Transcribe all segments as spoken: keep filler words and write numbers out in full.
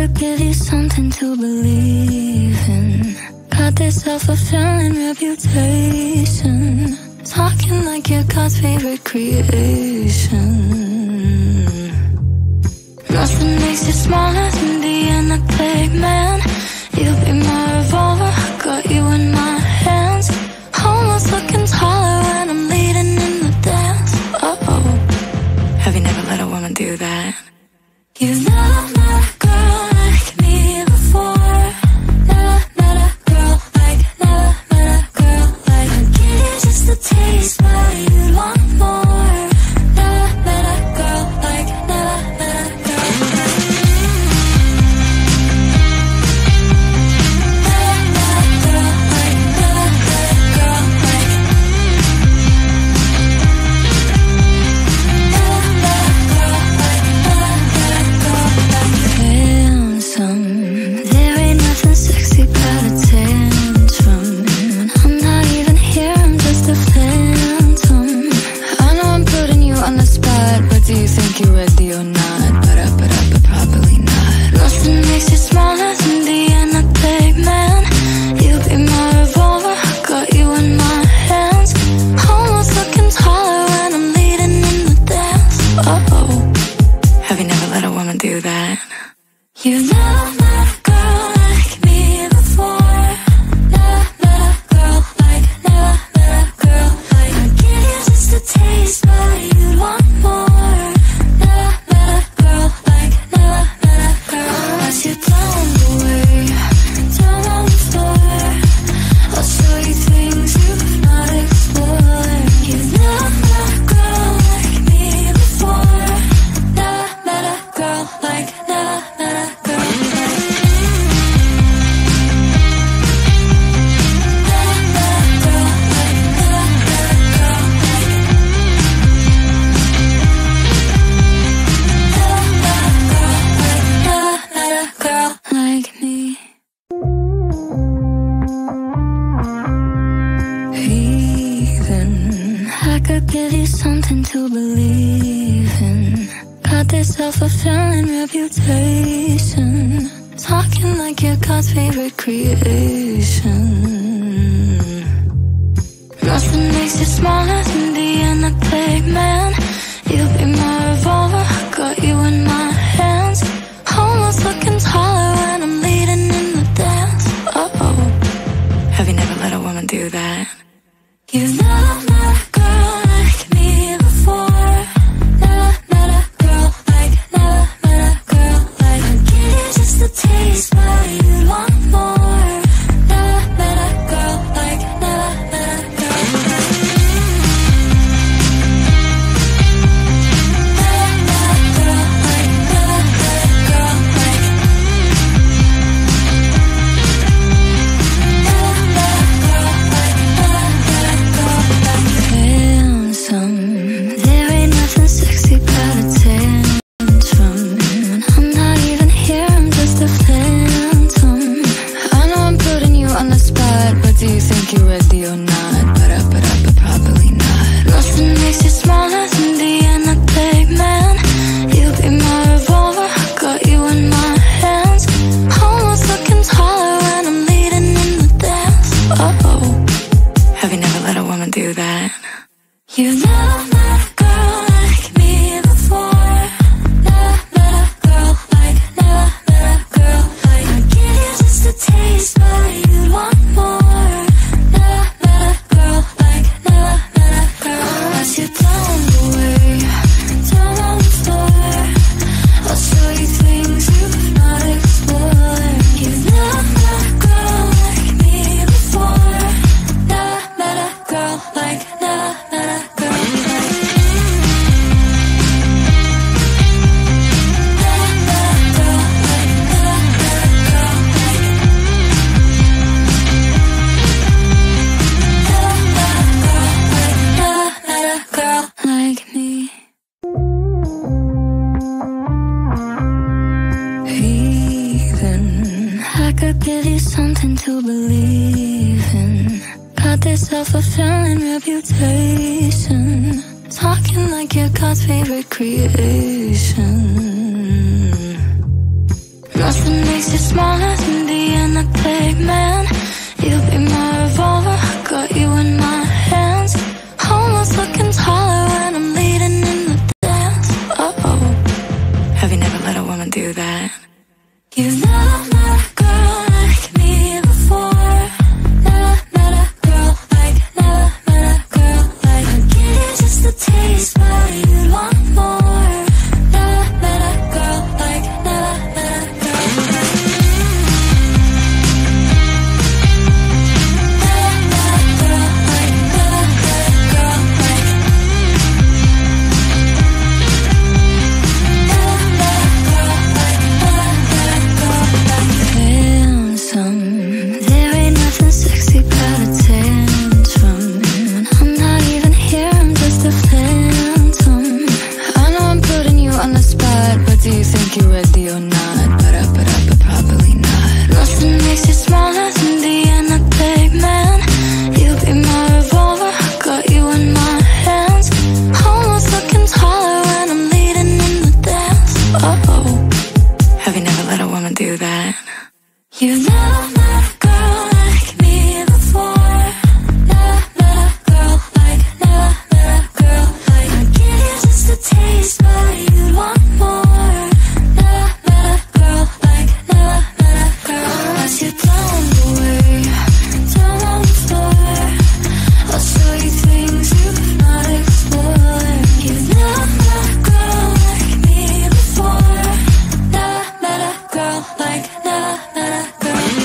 could give you something to believe in. Got this self-fulfilling reputation, talking like you're God's favorite creation. Nothing makes you smaller than being a big man. You'll be my revolver, got you in my hands. Almost looking taller when I'm leading in the dance. Uh-oh, have you never let a woman do that? You've never met a girl like me before. Never met a girl like, never met a girl like. I'll give you just a taste, but you want more. Never met a girl like, never met a girl like. Never met a girl like, never met a girl like. Never met a girl like, never met a girl like. Handsome, there ain't nothing sexy about a tantrum. When I'm not even here, I'm just a phantom. I know I'm putting you on the spot, but do you think you're ready or not? But up, but up, but probably not. Nothing makes you smaller than being a big man. You'll be my revolver, got you in my hands. Almost looking taller when I'm leading in the dance. Uh-oh, have you never let a woman do that? You've never met a girl like me before. Never met a girl like, never met a girl like. I'll give you just a taste, but you want more. Never met a girl like, never met a girl. As you're blown away, down on the floor, I'll show you things you've not explored. You've never met a girl like me before. Never met a girl like, never met a girl like. Never met a girl like, never met a girl like. Never met a girl like, never met a girl like me. Heathen, I could give you something to believe in. Got this self-fulfilling reputation, talking like you're God's favorite creation. Nothing makes you smaller than being a big man. You'll be my revolver, got you in my hands. Almost looking taller when I'm leading in the dance. Uh-oh, have you never let a woman do that? You've never met a girl like me before. Never met a girl like, never met a girl like. I'll give you just a taste, but you want more. Never met a girl like, never met a girl like. Never met a girl like, never met a girl like. Never met a girl like, never met a girl like. Handsome, there ain't nothing sexy about a tantrum. When I'm not even here, I'm just a phantom. I know I'm putting you on the spot, but do you think you're ready or not? But up, but up, but probably not. Nothing makes you smaller than being a big man. You'll be my revolver, got you in my hands. Almost looking taller when I'm leading in the dance. Uh-oh, have you never let a woman do that? You've never met a girl like me before. Never met a girl like, never met a girl like. I'll give you just a taste, but you want more. Never met a girl like, never met a girl. As you're blown away, down on the floor, I'll show you things you've not explored. You've never met a girl like me before. Never met a girl like, never met a girl like. Never met a girl like, never met a girl like. Never met a girl like, never met a girl like me. Heathen, I could give you something to believe in. Got this self-fulfilling reputation, talking like you're God's favorite creation. Nothing makes you smaller than being a big man. You be my revolver, got you in my hands. Almost looking taller when I'm leading in the dance. Uh-oh, have you never let a woman do that? You've never met a girl like me before. Never met a girl like, never met a girl like. I give you just a taste, but you want more. Never met a girl like, never met a girl like. Never met a girl like, never met a girl like. Never met a girl like, never met a girl like. Handsome, there ain't nothing sexy about a tantrum. When I'm not even here, I'm just a phantom. I know I'm putting you on the spot, but do you think you're ready or not? But up, but up, but probably not. Nothing makes you smaller than being a big man. You be my revolver, got you in my hands. Almost looking taller when I'm leading in the dance. Uh-oh, have you never let a woman do that? You've never met a girl like me before. Never met a girl like, never met a girl like. I give you just a taste, but you want more. Never met a girl like, never met a girl like. As you're blown away, down on the floor, I'll show you things you cannot explore. You've never met a girl like me before. Never met a girl like, never met a girl like.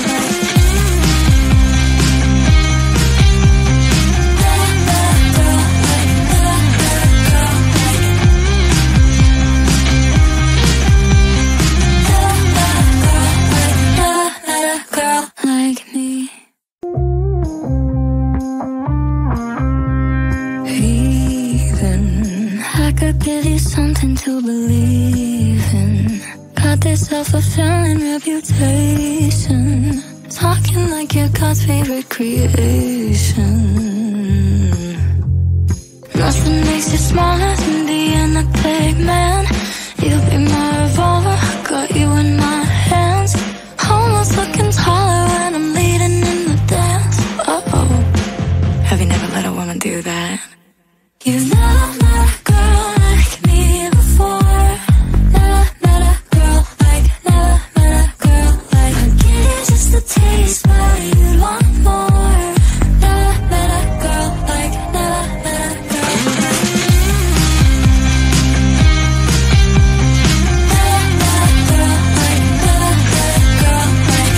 Never met a girl like, never met a girl like. Never met a girl like, never met a girl like me. Heathen, I could give you something to believe in. Got this self-fulfilling reputation, talking like you're God's favorite creation. Nothing makes you smaller than being a big man. You be my revolver, got you in my hands. Almost looking taller when I'm leading in the dance. Uh-oh, have you never let a woman do that? You've never met a girl like me before. Never met a girl like, never met a girl like. I give you just a taste, but you want more. Never met a girl like, never met a girl like. Never met a girl like, never met a girl like.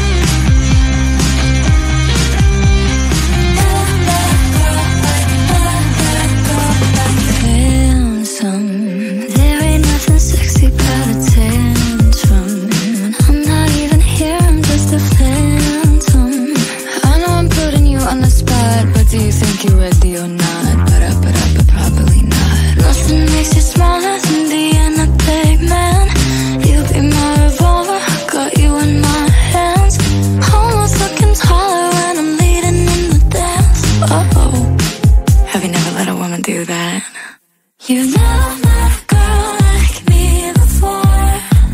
Never met a girl like, never met a girl like. Handsome, there ain't nothing sexy about a tantrum. When I'm not even here, I'm just a phantom. I know I'm putting you on the spot, but do you think you're ready or not? But up, but up, but probably not. Nothing makes you smaller than being a big man. You be my revolver, got you in my hands. Almost looking taller when I'm leading in the dance. Uh-oh, have you never let a woman do that? You've never met a girl like me before.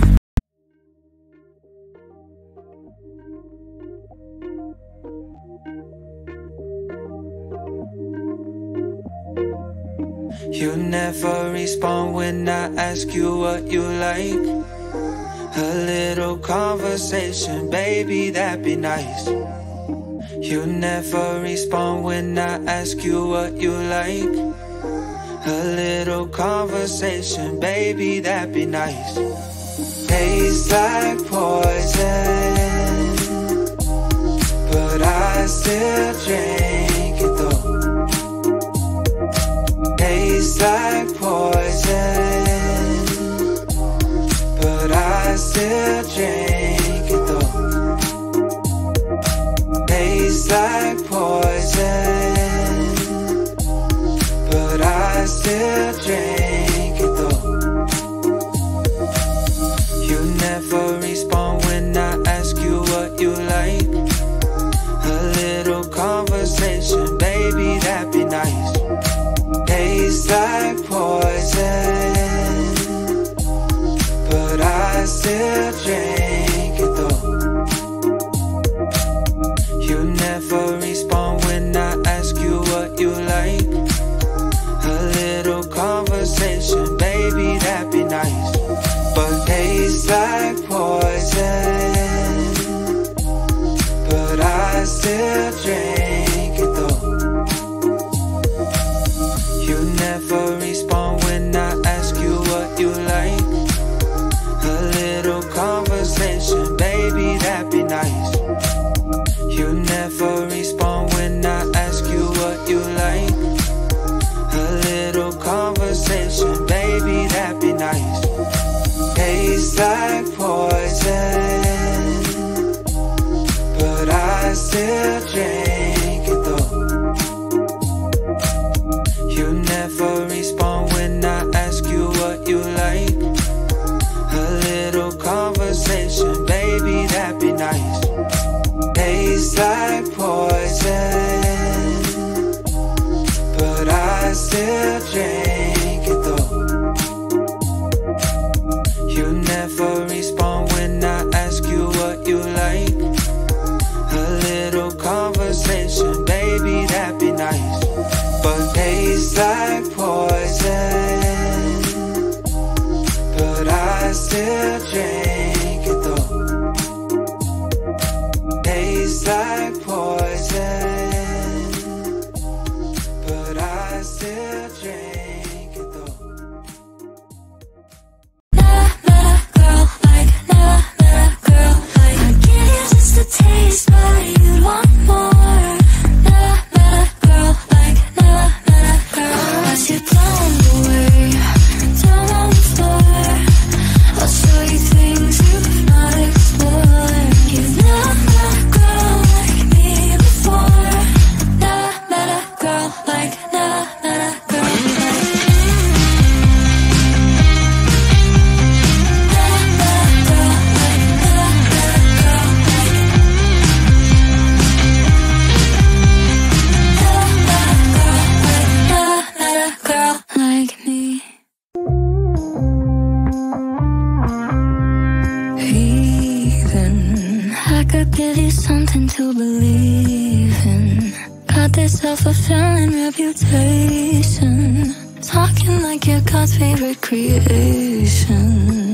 You never respond when I ask you what you like. A little conversation, baby, that'd be nice. You never respond when I ask you what you like. A little conversation, baby, that'd be nice. Tastes like poison, but I still drink it though. Tastes like poison, but I still drink it though. Tastes like poison, but I still drink it though. You never respond when I ask you what you like. A little conversation, baby, that'd be nice. Tastes like poison, but I still drink never respond when I ask you what you like. A little conversation, baby, that'd be nice. You never respond when I ask you what you like. A little conversation, baby, that'd be nice. Tastes like poison, but I still drink it though. You never respond when I ask you what you like. A little conversation, baby, that'd be nice. Tastes like poison, but I still drink it though. You never respond when I ask you what you like. A little conversation, baby, that'd be nice. But tastes like poison, but I still drink it though. Tastes like poison, but I still drink it though. Never met a girl like, never met a girl like. I give you just a taste, but you want more. Never met a girl like, never met a girl. As you're blown away, down on the floor, I'll show you things you've not explored. You've never met a girl like me before. Never met a girl like, never met a girl like. Never met a girl like, never met a girl like. Never met a girl like, never met a girl like me. Heathen, I could give you something to believe in. Got this self-fulfilling reputation, talking like you're God's favorite creation.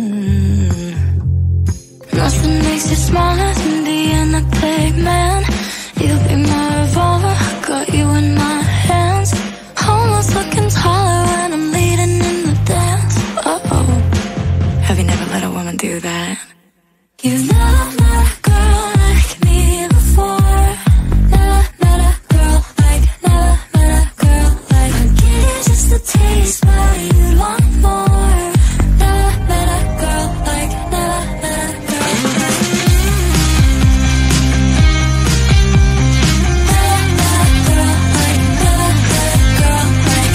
Nothing makes you smaller than being a big man. You be my revolver, I got you in my hands. Almost looking taller when I'm leading in the dance. Uh-oh, have you never let a woman do that? You've never met a girl like me before. Never met a girl like, never met a girl like. I give you just a taste, but you want more. Never met a girl like, never met a girl like. Never met a girl like, never met a girl like.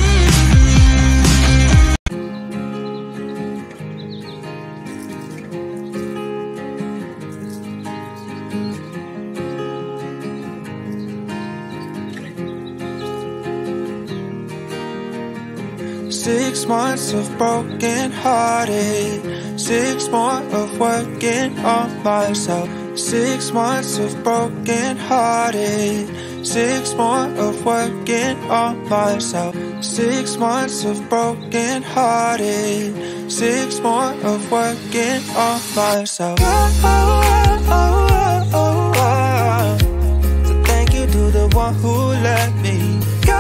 Six months of broken hearted, six more of working on myself. Six months of broken hearted, six more of working on myself. Six months of broken hearted, six more of working on myself. Oh, oh, oh, oh, oh, oh. So thank you to the one who let me go.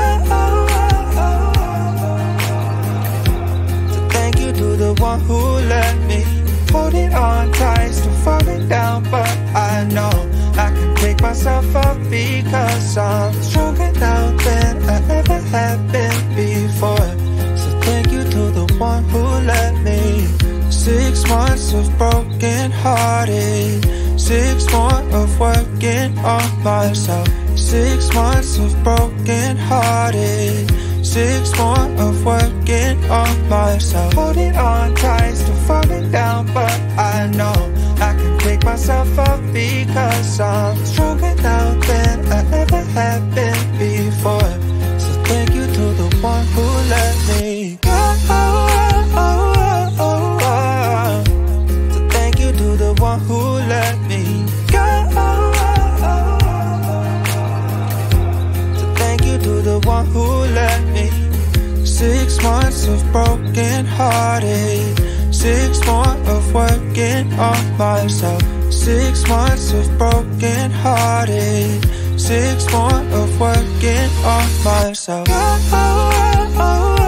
To the one who let me hold it on tight, still falling down, but I know I can pick myself up because I'm stronger now than I ever have been before. So thank you to the one who let me. Six months of broken hearted, six more of working on myself. Six months of broken hearted, six more of working on myself. Holding on tight, still falling down, but I know I can pick myself up because I'm stronger now than I ever have been before. So thank you to the one who let me go. So thank you to the one who let me go. So thank you to the one who let me. Six months of broken hearted, six more of working on myself. Six months of broken hearted, six more of working on myself. Oh, oh, oh, oh.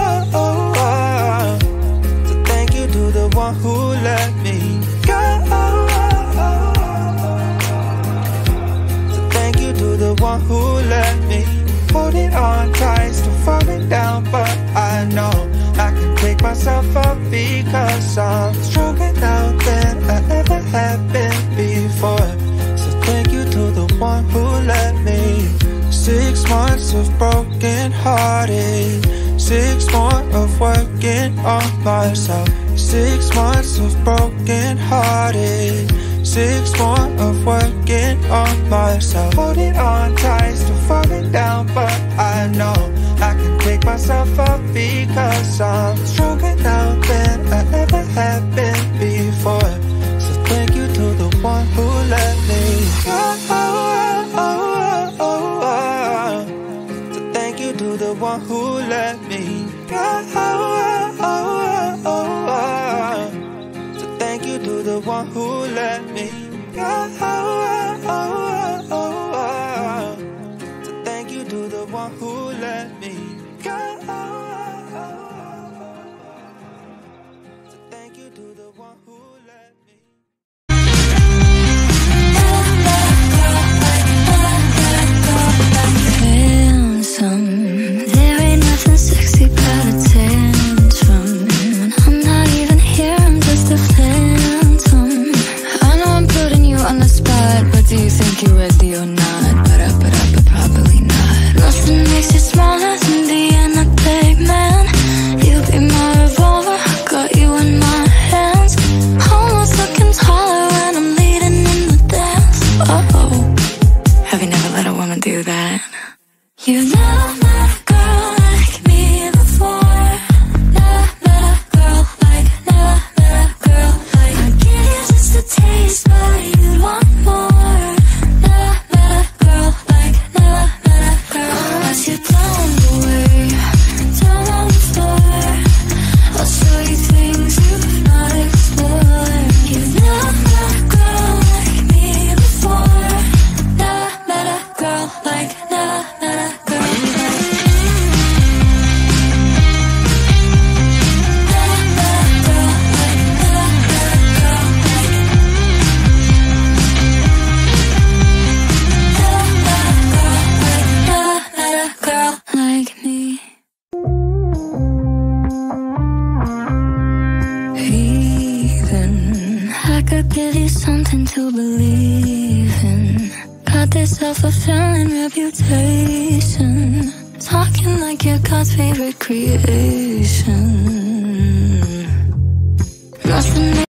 know I can pick myself up because I'm stronger now than I ever have been before. So thank you to the one who let me. Six months of broken hearted, six more of working on myself. Six months of broken hearted, six more of working on myself. Holding on tight, still falling down, but I know I can pick myself up because I'm stronger now than I ever have been before. So thank you to the one who let me go. So thank you to the one who let me go. So thank you to the one who let me go. So thank you to the one who let me go. So thank you to the one who let me. Handsome, there ain't nothing sexy about a tantrum. When I'm not even here, I'm just a phantom. I know I'm putting you on the spot, but do you think you're ready or not? But up, but up, but probably not. Nothing makes you smaller than being a big man. You be my revolver, I got you in my hands. Almost looking taller when I'm leading in the dance. Uh-oh, have you never let a woman do that? You've never met a girl like me before. Never met a girl like, never met a girl like. I give you just a taste, but you want more. Never met a girl like, never met a girl. As you down the way, down on the floor, I'll show you things you've not explored. You've never met a girl like me before. Never met a girl like, never met a girl. Heathen, I could give you something to believe in. Got this self-fulfilling reputation, talking like you're God's favorite creation. Nothing.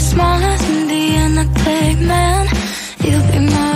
smaller than being a big man. You'll be my